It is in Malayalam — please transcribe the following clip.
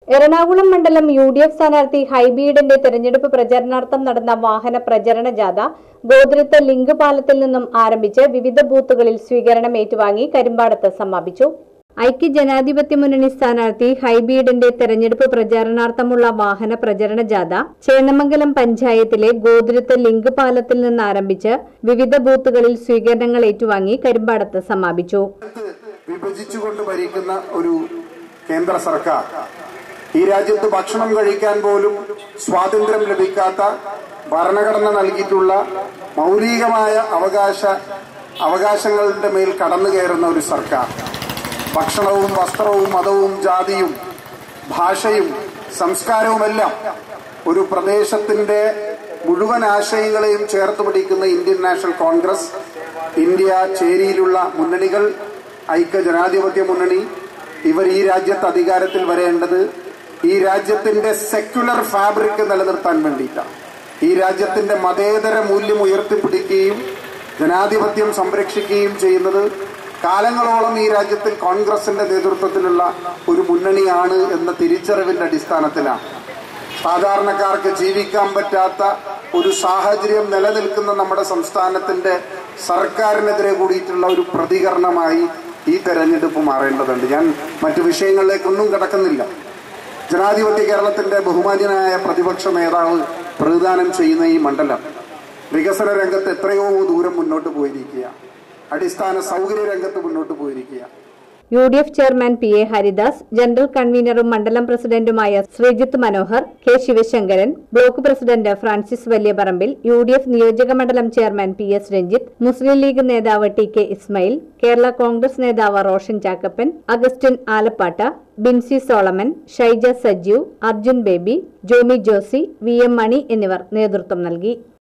എറണാകുളം മണ്ഡലം UDF സ്ഥാനാർത്ഥി ഹൈബീഡിന്റെ തെരഞ്ഞെടുപ്പ് പ്രചരണാർത്ഥം നടന്ന വാഹന പ്രചരണ ജാഥ ഗോദ്രത്ത് ലിങ്ക് പാലത്തിൽ നിന്നും ആരംഭിച്ച് വിവിധ ബൂത്തുകളിൽ സ്വീകരണം ഏറ്റുവാങ്ങി കരിമ്പാടത്ത് സമാപിച്ചു. ഐക്യജനാധിപത്യ മുന്നണി സ്ഥാനാർത്ഥി ഹൈബീഡിന്റെ തെരഞ്ഞെടുപ്പ് പ്രചാരണാർത്ഥമുള്ള വാഹന പ്രചരണ ജാഥ ചേന്നമംഗലം പഞ്ചായത്തിലെ ഗോദ്രത്ത് ലിങ്ക് പാലത്തിൽ നിന്ന് ആരംഭിച്ച് വിവിധ ബൂത്തുകളിൽ സ്വീകരണങ്ങൾ ഏറ്റുവാങ്ങി കരിമ്പാടത്ത് സമാപിച്ചു. വിഭജിച്ചുകൊണ്ട് ഭരിക്കുന്ന ഒരു കേന്ദ്ര സർക്കാർ ഈ രാജ്യത്ത് ഭക്ഷണം കഴിക്കാൻ പോലും സ്വാതന്ത്ര്യം ലഭിക്കാത്ത ഭരണഘടന നൽകിയിട്ടുള്ള മൗലികമായ അവകാശങ്ങളുടെ മേൽ കടന്നു കയറുന്ന ഒരു സർക്കാർ ഭക്ഷണവും വസ്ത്രവും മതവും ജാതിയും ഭാഷയും സംസ്കാരവുമെല്ലാം ഒരു പ്രദേശത്തിന്റെ മുഴുവൻ ആശയങ്ങളെയും ചേർത്ത് പിടിക്കുന്ന ഇന്ത്യൻ നാഷണൽ കോൺഗ്രസ്, ഇന്ത്യ ചേരിയിലുള്ള മുന്നണികൾ, ഐക്യജനാധിപത്യ മുന്നണി, ഇവർ ഈ രാജ്യത്ത് അധികാരത്തിൽ വരേണ്ടത് ഈ രാജ്യത്തിന്റെ സെക്യുലർ ഫാബ്രിക് നിലനിർത്താൻ വേണ്ടിയിട്ടാണ്. ഈ രാജ്യത്തിന്റെ മതേതര മൂല്യം ഉയർത്തിപ്പിടിക്കുകയും ജനാധിപത്യം സംരക്ഷിക്കുകയും ചെയ്യുന്നത് കാലങ്ങളോളം ഈ രാജ്യത്തിൽ കോൺഗ്രസിന്റെ നേതൃത്വത്തിലുള്ള ഒരു മുന്നണിയാണ് എന്ന തിരിച്ചറിവിന്റെ അടിസ്ഥാനത്തിലാണ്. സാധാരണക്കാർക്ക് ജീവിക്കാൻ പറ്റാത്ത ഒരു സാഹചര്യം നിലനിൽക്കുന്ന നമ്മുടെ സംസ്ഥാനത്തിന്റെ സർക്കാരിനെതിരെ കൂടിയിട്ടുള്ള ഒരു പ്രതികരണമായി ഈ തെരഞ്ഞെടുപ്പ് മാറേണ്ടതുണ്ട്. ഞാൻ മറ്റു വിഷയങ്ങളിലേക്കൊന്നും കടക്കുന്നില്ല. ജനാധിപത്യ കേരളത്തിന്റെ ബഹുമാന്യനായ പ്രതിപക്ഷ നേതാവ് പ്രതിദാനം ചെയ്യുന്ന ഈ മണ്ഡലം വികസന രംഗത്ത് എത്രയോ ദൂരം മുന്നോട്ട് പോയിരിക്കുക, അടിസ്ഥാന സൗകര്യ രംഗത്ത് മുന്നോട്ട് പോയിരിക്കുക. UDF chairman PA Haridas, general കൺവീനറും മണ്ഡലം പ്രസിഡന്റുമായ Sreejith Manohar, K Sivasankaran, block president Francis Valiyaparambil, UDF നിയോജക മണ്ഡലം ചെയർമാൻ PS രഞ്ജിത്ത്, മുസ്ലിം ലീഗ് നേതാവ് TK ഇസ്മായിൽ, കേരള കോൺഗ്രസ് നേതാവ് Roshan Chakkappan, Augustine Alappatta, Binsi Solomon, Shaija Sajeev, Arjun Baby, Jomy Josy, VM Mani എന്നിവർ നേതൃത്വം നൽകി.